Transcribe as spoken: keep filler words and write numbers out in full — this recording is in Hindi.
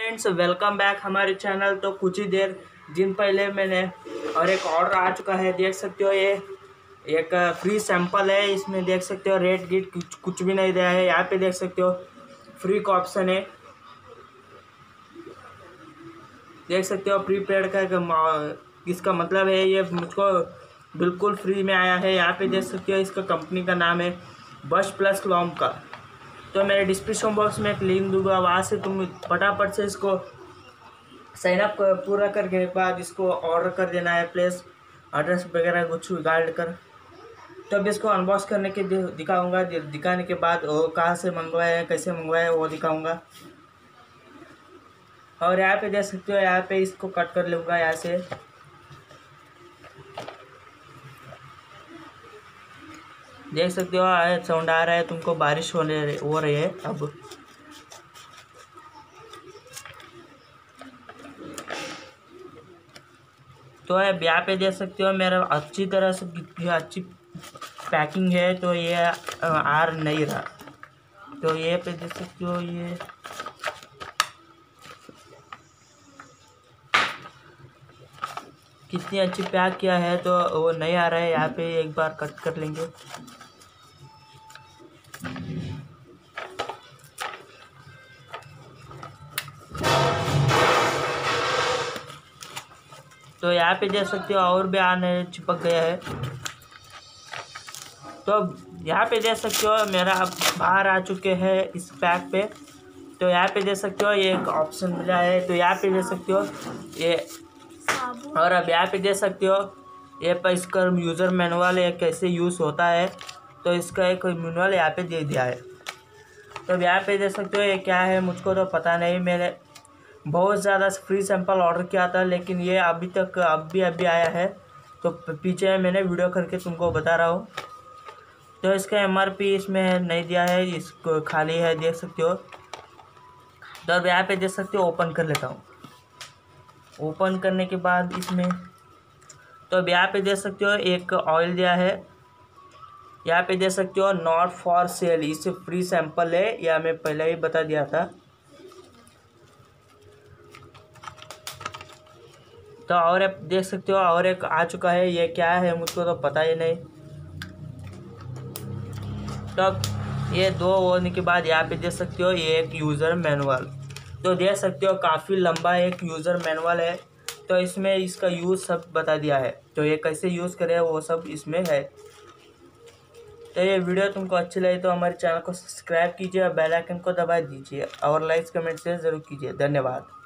फ्रेंड्स, वेलकम बैक हमारे चैनल। तो कुछ ही देर दिन पहले मैंने और एक ऑर्डर आ चुका है। देख सकते हो ये एक फ्री सैंपल है। इसमें देख सकते हो रेट गिट कुछ कुछ भी नहीं दिया है। यहाँ पे देख सकते हो फ्री का ऑप्शन है। देख सकते हो प्रीपेड का इसका मतलब है ये मुझको बिल्कुल फ्री में आया है। यहाँ पे देख सकते हो इसका कंपनी का नाम है बश प्लस लॉम का। तो मेरे डिस्क्रिप्शन बॉक्स में एक लिंक दूंगा, वहाँ से तुम फटाफट से इसको साइन अप पूरा करने के बाद इसको ऑर्डर कर देना है। प्लेस एड्रेस वगैरह कुछ डाल कर तो अब इसको अनबॉक्स करने के दिखाऊंगा। दिखाने के बाद वो कहाँ से मंगवाया कैसे मंगवाया वो दिखाऊंगा। और यहाँ पे देख सकते हो, यहाँ पे इसको कट कर लूँगा। यहाँ से देख सकते हो साउंड आ रहा है तुमको, बारिश होने हो रही है अब। तो अब यहाँ पे देख सकते हो मेरा अच्छी तरह से अच्छी पैकिंग है। तो ये आ नहीं रहा। तो ये पे देख सकते हो ये कितनी अच्छी पैक किया है। तो वो नहीं आ रहा है। यहाँ पे एक बार कट कर लेंगे। तो यहाँ पे देख सकते हो और भी आने चिपक गया है। तो यहाँ पे देख सकते हो मेरा अब बाहर आ चुके हैं इस पैक पे। तो यहाँ पे देख सकते हो ये एक ऑप्शन मिला है। तो यहाँ पे देख सकते हो ये, और अब यहाँ पे देख सकते हो ये पर इसका यूज़र मैनुअल है कैसे यूज़ होता है। तो इसका एक मैनुअल यहाँ पे दे दिया है। तो अब यहाँ पे देख सकते हो ये क्या है मुझको तो पता नहीं। मैंने बहुत ज़्यादा फ्री सैंपल ऑर्डर किया था, लेकिन ये अभी तक अभी अभी आया है। तो पीछे मैंने वीडियो करके तुमको बता रहा हूँ। तो इसका एम आर पी इसमें नहीं दिया है, इसको खाली है देख सकते हो। तो अब यहाँ पे देख सकते हो ओपन कर लेता हूँ। ओपन करने के बाद इसमें तो अब यहाँ पे देख सकते हो एक ऑयल दिया है। यहाँ पे देख सकते हो नॉट फॉर सेल, इससे फ्री सैंपल है। यह मैं पहले ही बता दिया था। तो और आप देख सकते हो और एक आ चुका है। ये क्या है मुझको तो पता ही नहीं। तो अब ये दो होने के बाद यहाँ पे देख सकते हो ये एक यूज़र मैनुअल। तो देख सकते हो काफ़ी लंबा एक यूज़र मैनुअल है। तो इसमें इसका यूज़ सब बता दिया है। तो ये कैसे यूज़ करें वो सब इसमें है। तो ये वीडियो तुमको अच्छी लगी तो हमारे चैनल को सब्सक्राइब कीजिए और बेल आइकन को दबा दीजिए और लाइक कमेंट शेयर ज़रूर कीजिए। धन्यवाद।